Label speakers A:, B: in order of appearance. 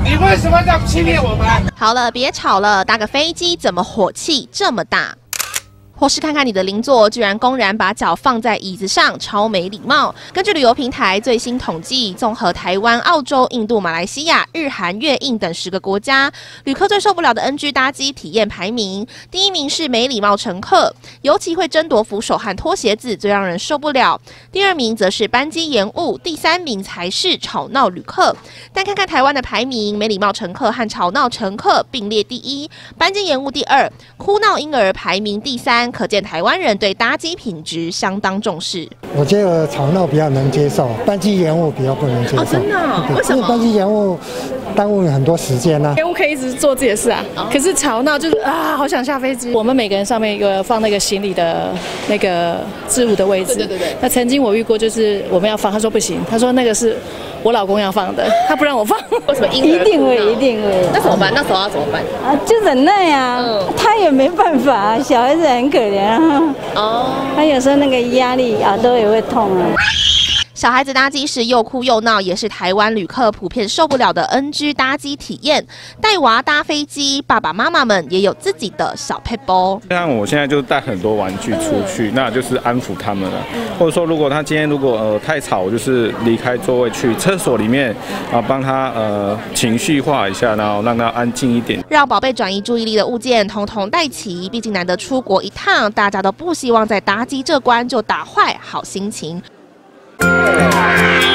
A: 你为什么这样欺骗我们？
B: 好了，别吵了，搭个飞机怎么火气这么大？或是看看你的邻座，居然公然把脚放在椅子上，超没礼貌。根据旅游平台最新统计，综合台湾、澳洲、印度、马来西亚、日韩、越、印等10个国家，旅客最受不了的 NG 搭机体验排名，第1名是没礼貌乘客，尤其会争夺扶手和脱鞋子，最让人受不了。第2名则是班机延误，第3名才是吵闹旅客。但看看台湾的排名，没礼貌乘客和吵闹乘客并列第1，班机延误第2，哭闹婴儿排名第3。可见台湾人对搭机品质相当重视。
C: 我觉得吵闹比较能接受，班机延误比较不能接受。
B: 真的、为什么？
C: 因为班机延误耽误很多时间啊。
D: 延误可以一直做自己的事啊，可是吵闹就是啊，好想下飞机。我们每个人上面一个放那个行李的那个置物的位置。对。那曾经我遇过，就是我们要放，他说不行，他说那个是我老公要放的，他不让我放。
B: 为什么？
E: 一定会。
B: 那怎么办？那时候要怎么办？
E: 啊，就忍耐啊。他也没办法，小孩子很可怜啊。他有时候那个压力耳朵也会痛啊。
B: 小孩子搭机时又哭又闹，也是台湾旅客普遍受不了的 NG 搭机体验。带娃搭飞机，爸爸妈妈们也有自己的小撇步。
F: 像我现在就带很多玩具出去，那就是安抚他们了。或者说，如果他今天太吵，我就是离开座位去厕所里面，帮他情绪化一下，然后让他安静一点。让
B: 宝贝转移注意力的物件统统带齐，毕竟难得出国一趟，大家都不希望在搭机这关就打坏好心情。